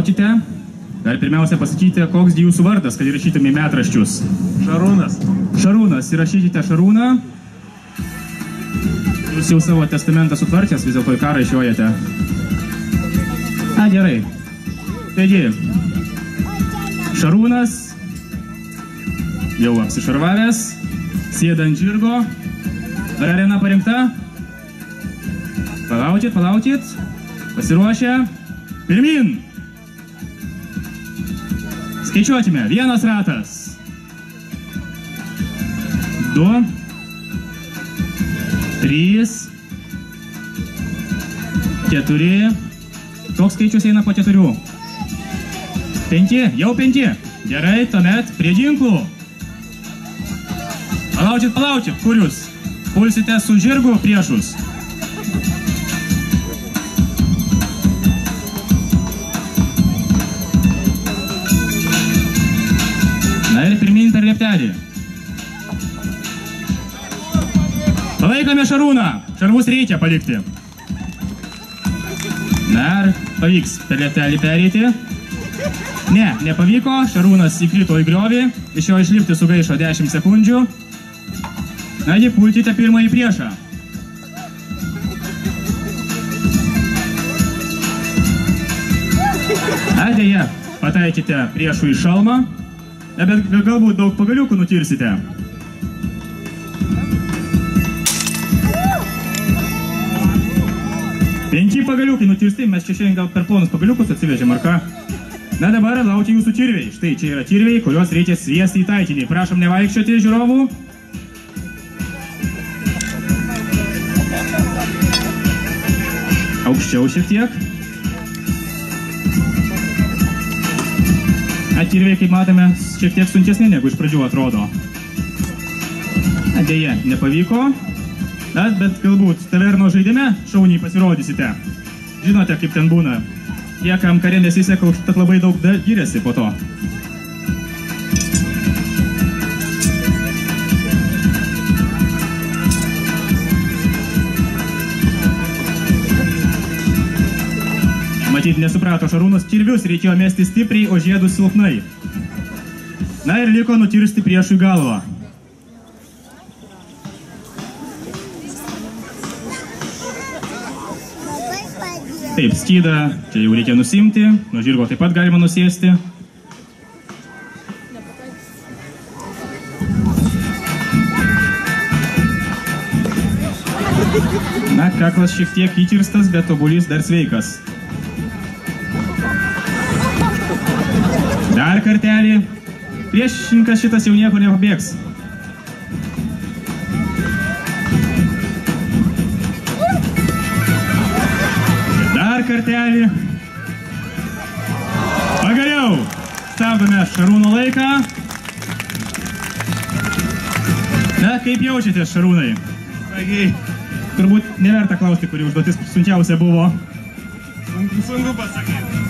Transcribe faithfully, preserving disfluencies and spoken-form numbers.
Palaukite. Dar pirmiausia pasakyti, koks jūsų vardas, kad įrašytume į metraščius. Šarūnas. Šarūnas, įrašykite Šarūną. Jūs jau savo testamentą sutvarkęs, vis dėlto į karą išjojate. A, gerai. Taigi, Šarūnas jau apsišarvavęs, sėda ant žirgo. Ar arena parinkta? Palaukit, palaukit. Pasiruošę. Pirmin. Skaičiuokime. Vienas ratas. Du. Trys. Keturi. Koks skaičius eina po keturių? Penki. Jau penki. Gerai, tuomet prie ginklų. Palaukit, palaukit. Kur jūs? Pulsite su žirgu priešus. Na ir pirmin per lieptelį. Palaikome Šarūną. Šarvus reikia palikti. Na ir pavyks per lieptelį pereiti. Ne, nepavyko. Šarūnas įkrito į griovį. Iš jo išlipti sugaišo dešimt sekundžių. Nagi, pulkite pirmąjį priešą. Na, dėja, pataikite priešų į šalmą. Bet galbūt daug pagaliukų nutirsite. Penki pagaliukai nutirsti, mes čia šiandien gal per plonus pagaliukus atsivežėm, ar ką? Na dabar laukia jūsų tirviai. Štai čia yra tirviai, kuriuos reikia sviesti į taikinį. Prašom nevaikščioti žiūrovų. Aukščiau šiek tiek. Tirviai, kaip matome, šiek tiek sunkesni, negu iš pradžių atrodo. Deja, nepavyko. Na, bet galbūt taverno žaidime šauniai pasirodysite. Žinote, kaip ten būna. Tie, kam kare nesiseka, užtat labai daug giriasi po to. Matyt, nesuprato Šarūnas, kirvius reikėjo mesti stipriai, o žiedus silpnai. Na ir liko nutirsti priešui galvą. Taip, skydą čia jau reikia nusimti, nuo žirgo taip pat galima nusėsti. Na, kaklas šiek tiek įkirstas, bet obuolys dar sveikas. Dar kartelį. Priešininkas šitas jau niekur nepabėgs. Dar kartelį. Pagaliau. Stabdome Šarūno laiką. Na, kaip jaučiatės, Šarūnai? Smagiai. Turbūt neverta klausti, kuri užduotis sunkiausia buvo. Sunku, sunku pasakyti.